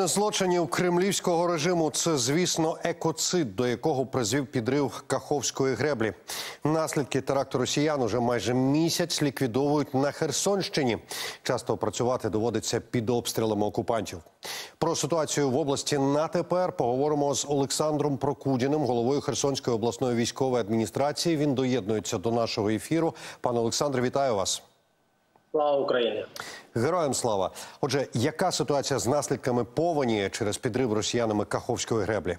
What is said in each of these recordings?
Сотня злочинів кремлівського режиму – це, звісно, екоцид, до якого призвів підрив Каховської греблі. Наслідки теракту росіян уже майже місяць ліквідовують на Херсонщині. Часто працювати доводиться під обстрілами окупантів. Про ситуацію в області на тепер поговоримо з Олександром Прокудіним, головою Херсонської обласної військової адміністрації. Він доєднується до нашого ефіру. Пане Олександре, вітаю вас. Слава Україні! Героям слава! Отже, яка ситуація з наслідками повені через підрив росіянами Каховської греблі?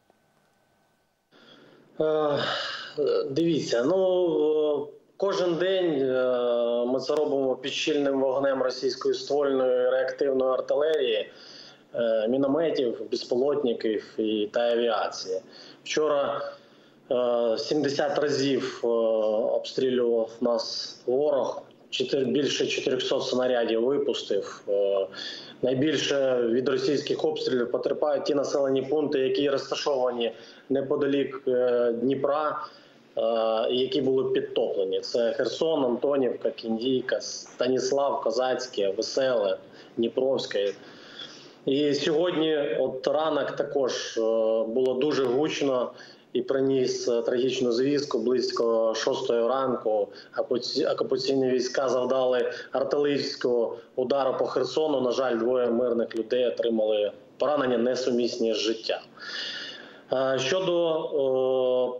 Дивіться, кожен день ми це робимо під щільним вогнем російської ствольної реактивної артилерії, мінометів, безпілотників та авіації. Вчора 70 разів обстрілював нас ворог. Більше 400 снарядів випустив. Найбільше від російських обстрілів потерпають ті населені пункти, які розташовані неподалік Дніпра, які були підтоплені. Це Херсон, Антонівка, Кіндійка, Станіслав, Козацьке, Веселе, Дніпровське. І сьогодні ранок також було дуже гучно і приніс трагічну звістку. Близько 6 ранку окупаційні війська завдали артилерійського удару по Херсону. На жаль, 2 мирних людей отримали поранення, несумісні з життям. Щодо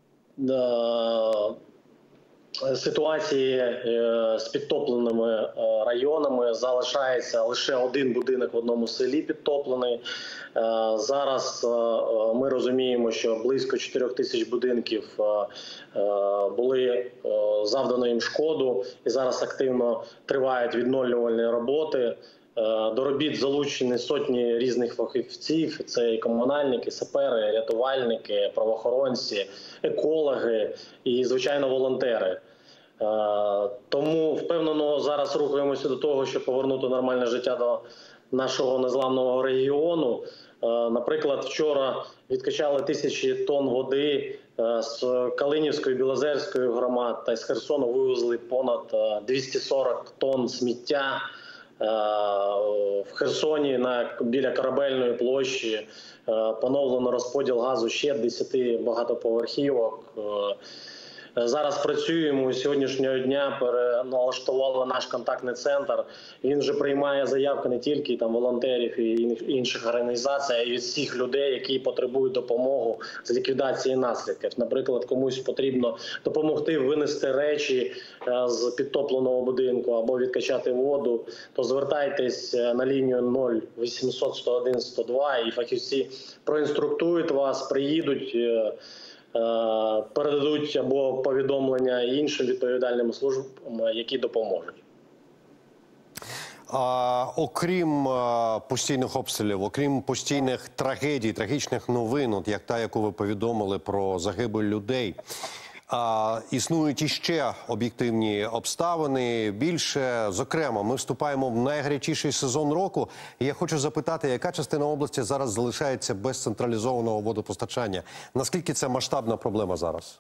ситуації з підтопленими районами, залишається лише 1 будинок в одному селі підтоплений. Зараз ми розуміємо, що близько 4 тисяч будинків були завдано їм шкоду, і зараз активно тривають відновлювальні роботи. До робіт залучені сотні різних фахівців. Це і комунальники, сапери, рятувальники, правоохоронці, екологи і, звичайно, волонтери. Тому впевнено зараз рухаємося до того, щоб повернути нормальне життя до нашого незламного регіону. Наприклад, вчора відкачали 1000 тонн води з Калинівської, Білозерської громад, та із Херсону вивезли понад 240 тонн сміття. В Херсоні біля Корабельної площі поновлено розподіл газу ще 10 багатоповерхівок. Зараз працюємо, сьогоднішнього дня переналаштували наш контактний центр. Він вже приймає заявки не тільки волонтерів і інших організацій, а й від всіх людей, які потребують допомоги з ліквідації наслідків. Наприклад, комусь потрібно допомогти винести речі з підтопленого будинку або відкачати воду, то звертайтесь на лінію 0800 101 102 і фахівці проінструктують вас, приїдуть, передадуть або повідомлення іншим відповідальним службам, які допоможуть. Окрім постійних обстрілів, окрім постійних трагедій, трагічних новин, як та, яку ви повідомили про загибель людей, існують іще об'єктивні обставини. Більше, зокрема, ми вступаємо в найгарячіший сезон року. І я хочу запитати, яка частина області зараз залишається без централізованого водопостачання? Наскільки це масштабна проблема зараз?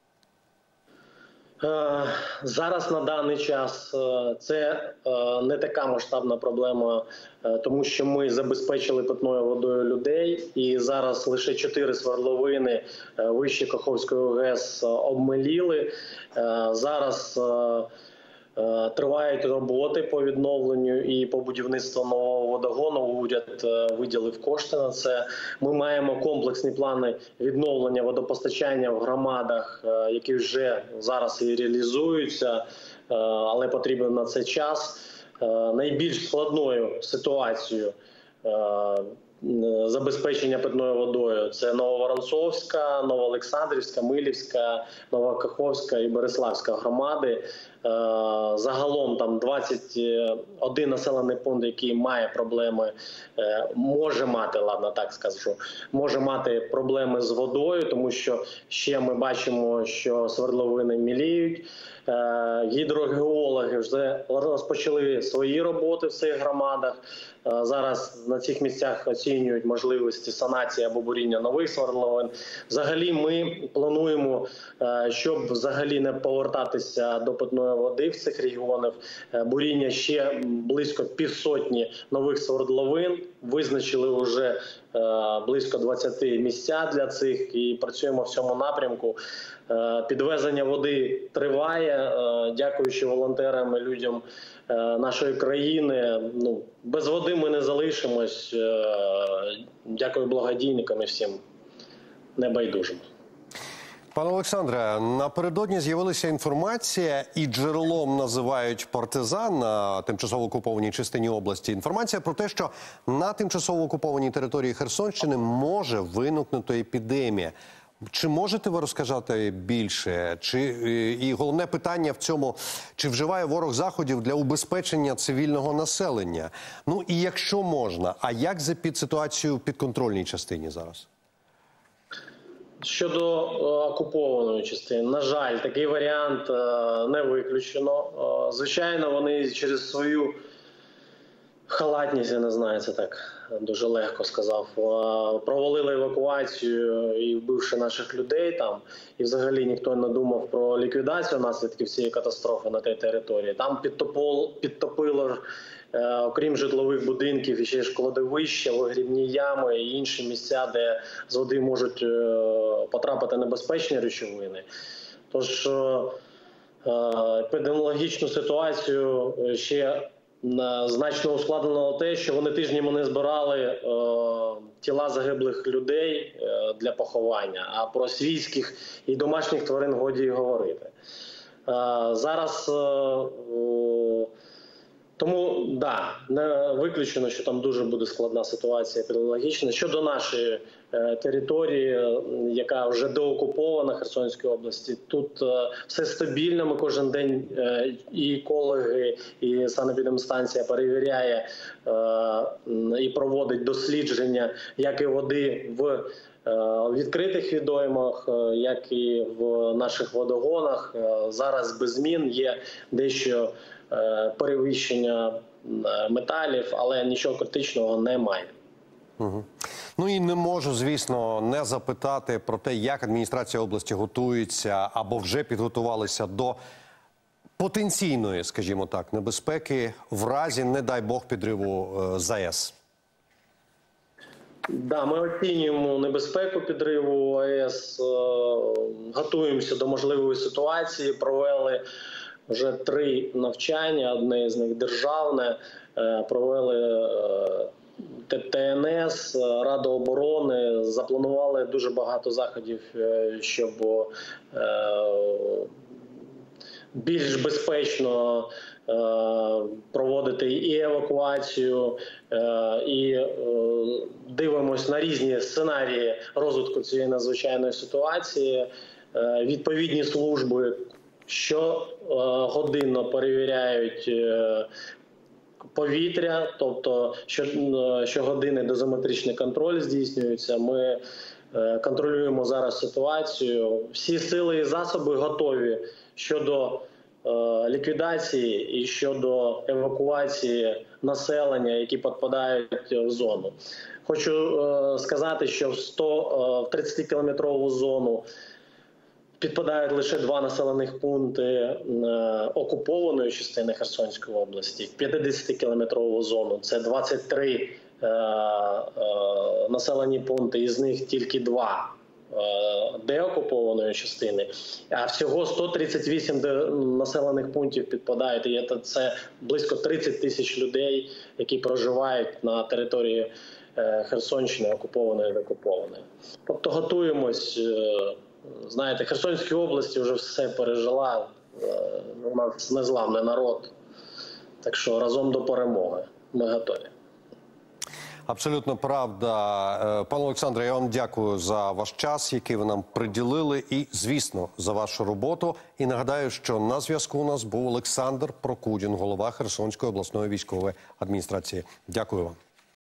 Зараз на даний час це не така масштабна проблема, тому що ми забезпечили питною водою людей, і зараз лише 4 свердловини вище Каховської ГЕС обмеліли. Зараз тривають роботи по відновленню і по будівництву нового водогону. Уряд виділив кошти на це. Ми маємо комплексні плани відновлення водопостачання в громадах, які вже зараз і реалізуються, але потрібен на це час. Найбільш складною ситуацією забезпечення питною водою – це Нововоронцовська, Новоолександрівська, Милівська, Новокаховська і Береславська громади. Загалом там 21 населений пункт, який має проблеми, може мати проблеми з водою, тому що ще ми бачимо, що свердловини міліють. Гідрогеологи вже розпочали свої роботи в цих громадах. Зараз на цих місцях оцінюють можливості санації або буріння нових свердловин. Взагалі ми плануємо, щоб взагалі не повертатися до питної води в цих регіонах, буріння ще близько 500 нових свердловин визначили вже близько 20 місця для цих і працюємо в цьому напрямку. Підвезення води триває, дякуючи волонтерам і людям нашої країни. Без води ми не залишимось. Дякую благодійникам і всім небайдужим. Пане Олександре, напередодні з'явилася інформація, і джерелом називають партизан на тимчасово окупованій частині області. Інформація про те, що на тимчасово окупованій території Херсонщини може виникнути епідемія. Чи можете ви розказати більше? І головне питання в цьому, чи вживає ворог заходів для убезпечення цивільного населення? Ну і якщо можна, а як за ситуацію в підконтрольній частині зараз? Щодо окупованої частини, на жаль, такий варіант не виключено. Звичайно, вони через свою халатність, я не знаю, це так дуже легко сказав, провалили евакуацію і вбивши наших людей там, і взагалі ніхто не думав про ліквідацію наслідків цієї катастрофи на тій території. Там підтопило, окрім житлових будинків, ще ж кладовища, вигрібні ями і інші місця, де з води можуть потрапити небезпечні речовини. Тож епідеміологічну ситуацію ще значно ускладнено те, що вони тижнями не збирали тіла загиблих людей для поховання, а про свійських і домашніх тварин годі й говорити. Зараз тому, не виключено, що там дуже буде складна ситуація епідеміологічна. Щодо нашої території, яка вже деокупована Херсонської області, тут все стабільно. Ми кожен день і екологи, і санепідемстанція перевіряє і проводить дослідження, як і води в відкритих водоймах, як і в наших водогонах. Зараз без змін, є дещо перевищення металів, але нічого критичного немає. Угу. Ну і не можу, звісно, не запитати про те, як адміністрація області готується або вже підготувалися до потенційної, скажімо так, небезпеки в разі, не дай Бог, підриву ЗАЕС. Ми оцінюємо небезпеку підриву АЕС, готуємося до можливої ситуації, провели вже 3 навчання, одне з них державне, провели ТНС, Рада оборони, запланували дуже багато заходів, щоб більш безпечно проводити і евакуацію, і дивимося на різні сценарії розвитку цієї надзвичайної ситуації. Відповідні служби щогодинно перевіряють повітря, тобто щогодини дозиметричний контроль здійснюється. Ми контролюємо зараз ситуацію. Всі сили і засоби готові щодо ліквідації і щодо евакуації населення, які підпадають в зону. Хочу сказати, що в 30-кілометрову зону підпадають лише 2 населених пункти окупованої частини Херсонської області. В 50-кілометрову зону це 23 населені пункти, із них тільки 2 деокупованої частини, а всього 138 населених пунктів підпадають. І це близько 30 тисяч людей, які проживають на території Херсонщини, окупованої і деокупованої. Тобто готуємось. Знаєте, Херсонській області вже все пережила, у нас незламний народ, так що разом до перемоги, ми готові. Абсолютно правда. Пане Олександре, я вам дякую за ваш час, який ви нам приділили, і, звісно, за вашу роботу. І нагадаю, що на зв'язку у нас був Олександр Прокудін, голова Херсонської обласної військової адміністрації. Дякую вам.